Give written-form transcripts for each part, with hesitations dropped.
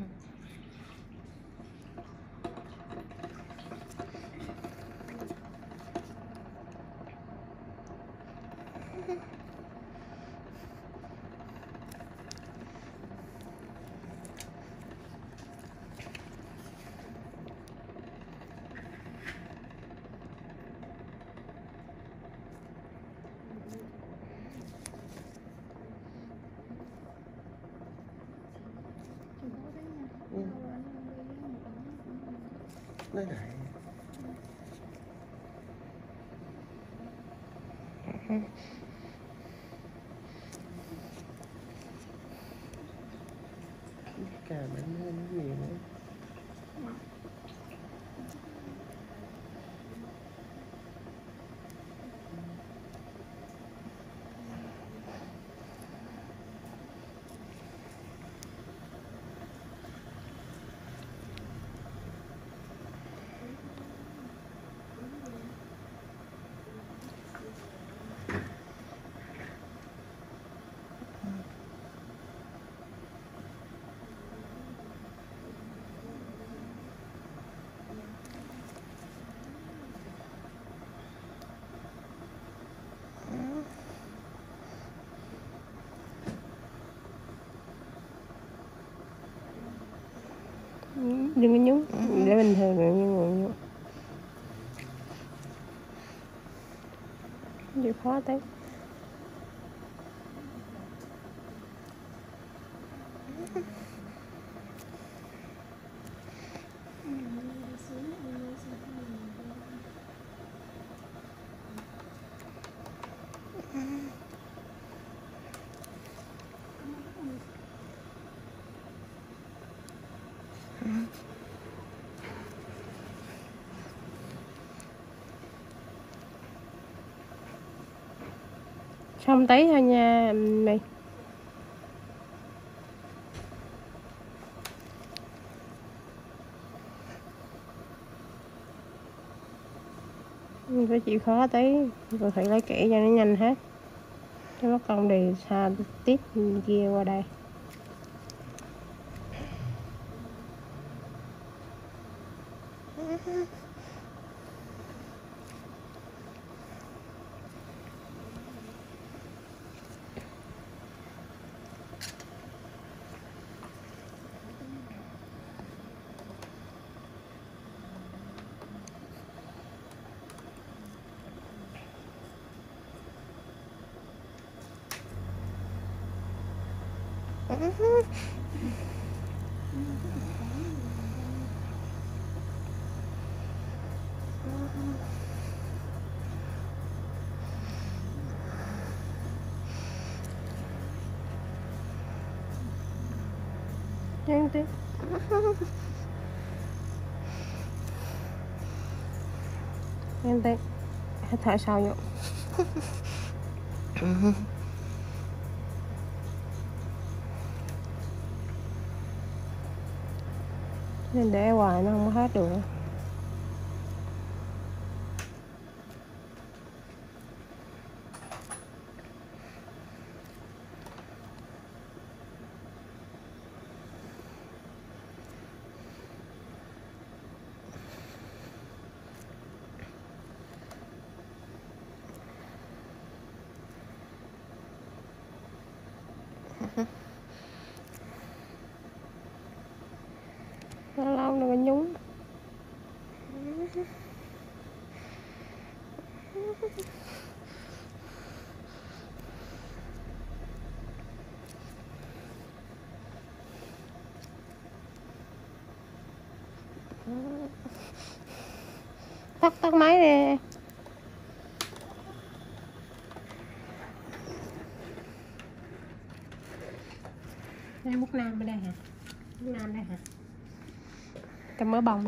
Nói lại. Cà bánh hơn nhiều nữa. Đừng có nhúng để bình thường rồi nhưng mà chịu khó tới. Xong tí thôi nha mày. Mình phải chịu khó tí, rồi phải lấy kỹ cho nó nhanh hết. Cho nó còn đi xa tiếp kia qua đây. Nhanh tí. Nhanh tí. Hít thở sâu vô. Nên để hoài nó không có hết được. Lâu lâu đừng có nhúng. Tắt máy đi. Đây mút nam ở đây hả? Mút nam đây hả? Cầm mớ bông.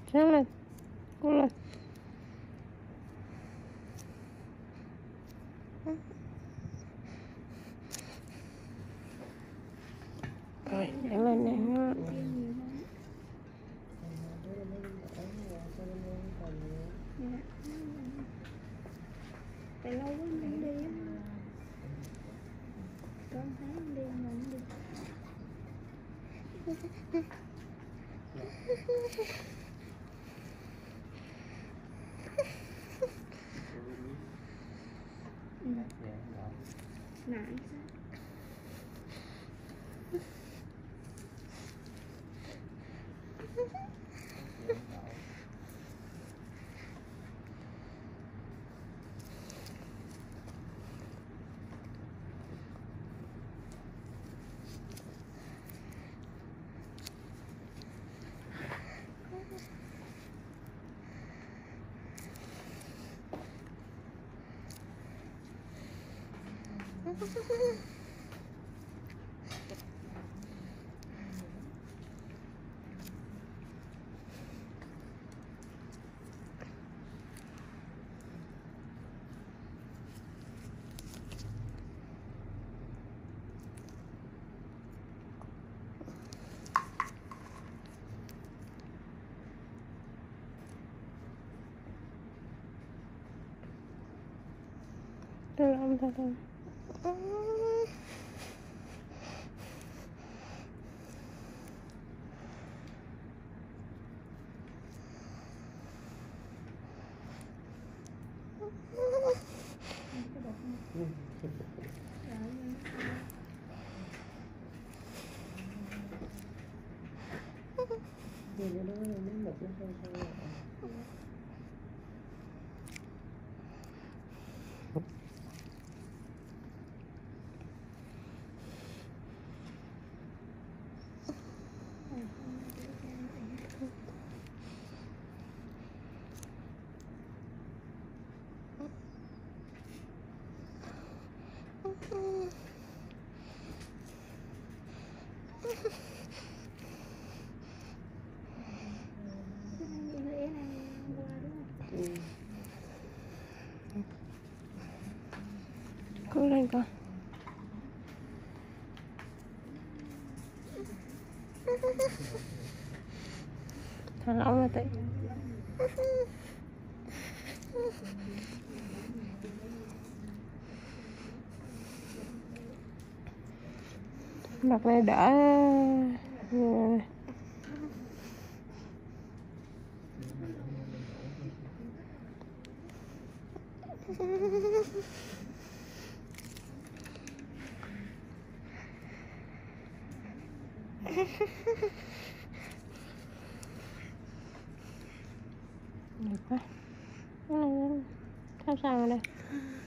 Sáng lên, cố lên. Rồi, đẩy lên nè. Tại lâu quá anh không đi á. Con thấy anh đi mà anh đi. Nãy sao? Rồi ông ta thôi. Nhìn cái đó nó mực nó sao sao ạ? Cố lên con. Thả lỏng ra tí. Mặt này đỡ. Được quá. Sao sao rồi đây?